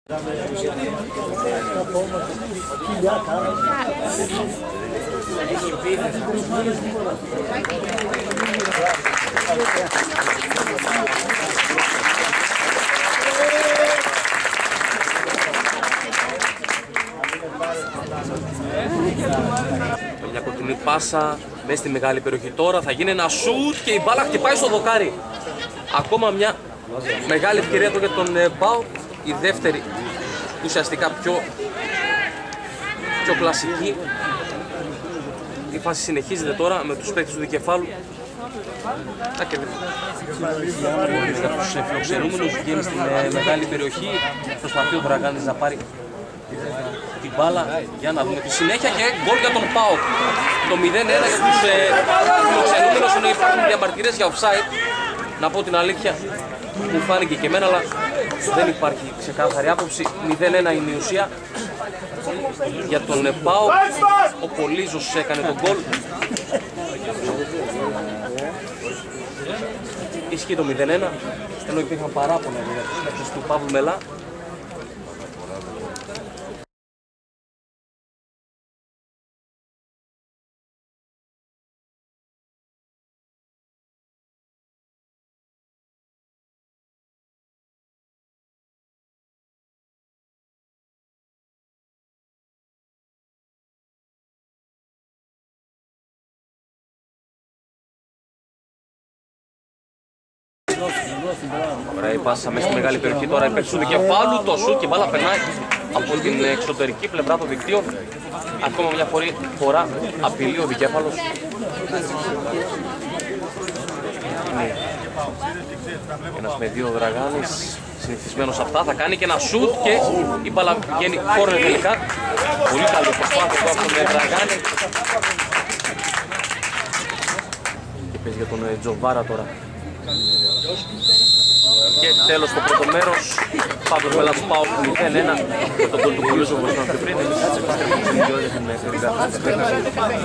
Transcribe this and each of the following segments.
Μια κοντινή πάσα μέσα στη μεγάλη περιοχή. Τώρα θα γίνει ένα σουτ και η μπάλα χτυπάει στο δοκάρι. Ακόμα μια μεγάλη ευκαιρία εδώ για τον ΠΑΟΚ. Η δεύτερη ουσιαστικά πιο κλασική. Η φάση συνεχίζεται τώρα με τους παίκτες του δικεφάλου. Για τους φιλοξενούμενους βγαίνει στην μεγάλη περιοχή. Προσπαθεί ο Δραγάνης να πάρει την μπάλα για να δούμε τη συνέχεια και γκολ για τον ΠΑΟΚ. Το 0-1 για τους φιλοξενούμενους, ενώ υπάρχουν διαμαρτυρίες για offside. Να πω την αλήθεια, μου φάνηκε και εμένα, αλλά δεν υπάρχει ξεκάθαρη άποψη. 0-1 είναι η ουσία για τον ΠΑΟΚ. Ο Πολύζος έκανε τον γκολ. Ισχύει το 0-1, ενώ υπήρχαν παράπονα για τους παίκτες του Παύλου Μελά. Ωραία η πάσα μέσα στη μεγάλη περιοχή, τώρα η παίκτης του δικεφάλου, το σουτ και η μπάλα περνάει από την εξωτερική πλευρά των δικτύων. Ακόμα μια φορά απειλεί ο δικέφαλος. Ένας με δύο Δραγάνης, συνηθισμένος αυτά, θα κάνει και ένα σουτ και η μπάλα βγαίνει κόρνερ τελικά. Πολύ καλή προσπάθεια εδώ από τον Δραγάνη. Και παίζει για τον Τζοβάρα τώρα. Και τέλος το πρώτο μέρος, Παύλος Μελάς ΠΑΟΚ 0-1 με τον γκολ του Πολύζου όπως είπαμε πριν. Εμείς επιστρέφουμε σε video για την περιγραφή.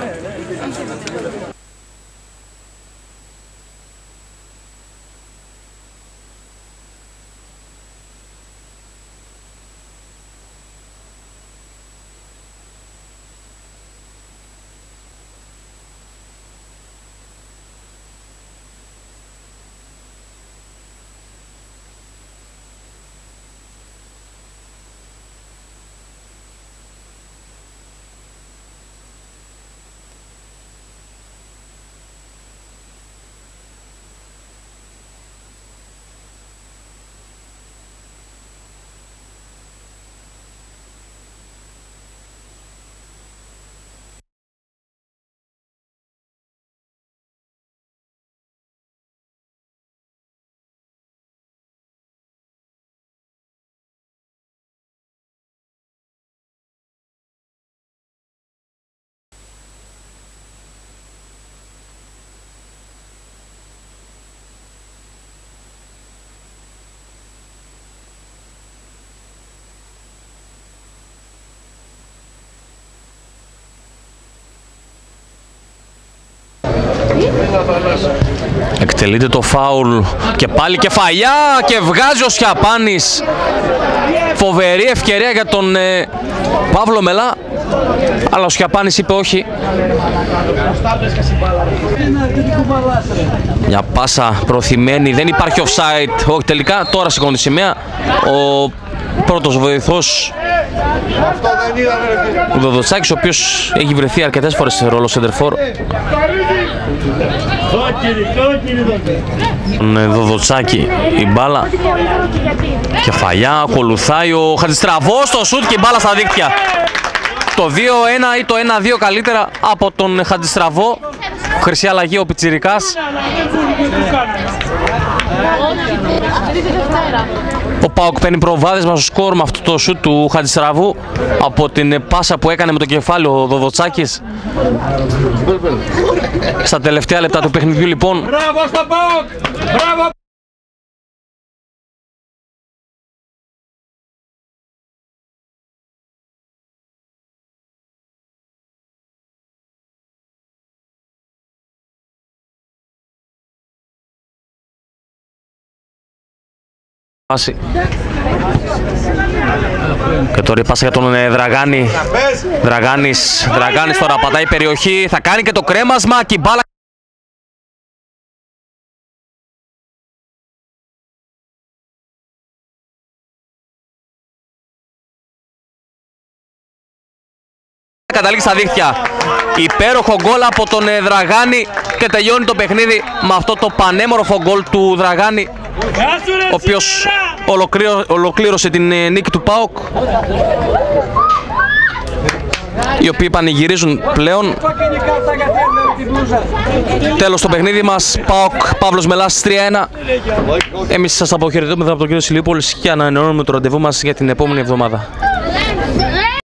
Εκτελείται το φάουλ και πάλι κεφαλιά και βγάζει ο Σιαπάνης. Φοβερή ευκαιρία για τον Παύλο Μελά, αλλά ο Σιαπάνης είπε όχι. Μια πάσα προωθημένη, δεν υπάρχει offside, όχι τελικά, τώρα σηκώνει τη σημαία. Ο πρώτος βοηθός ο Δοδοτσάκης, ο οποίος έχει βρεθεί αρκετές φορές σε ρόλο σεντερφόρ. Δοδοτσάκη η μπάλα, κεφαλιά, ακολουθάει ο Χατζηστραβός, το σουτ και η μπάλα στα δίκτυα. Το 2-1 ή το 1-2 καλύτερα από τον Χατζηστραβό. Χρυσή αλλαγή ο Πιτσιρικάς. Ο ΠΑΟΚ παίρνει προβάδισμα στο σκορ με αυτό το σουτ του Χατζηστραβού από την πάσα που έκανε με το κεφάλι ο Δοδοτσάκης. Στα τελευταία λεπτά του παιχνιδιού λοιπόν. Μπράβο στο ΠΑΟΚ! Μπράβο! Και τώρα η πάσα για τον Δραγάνη. Δραγάνης τώρα πατάει περιοχή, θα κάνει και το κρέμασμα και η μπάλα καταλήγει στα δίχτυα. Υπέροχο γκολ από τον Δραγάνη και τελειώνει το παιχνίδι με αυτό το πανέμορφο γκολ του Δραγάνη, ο οποίος ολοκλήρωσε την νίκη του ΠΑΟΚ, οι οποίοι πανηγυρίζουν πλέον. Τέλος το παιχνίδι μας, ΠΑΟΚ Παύλος Μελάς 3-1. Εμείς σας αποχαιρετούμε από τον κύριο Σιλιούπολης και ανανεώνουμε το ραντεβού μας για την επόμενη εβδομάδα.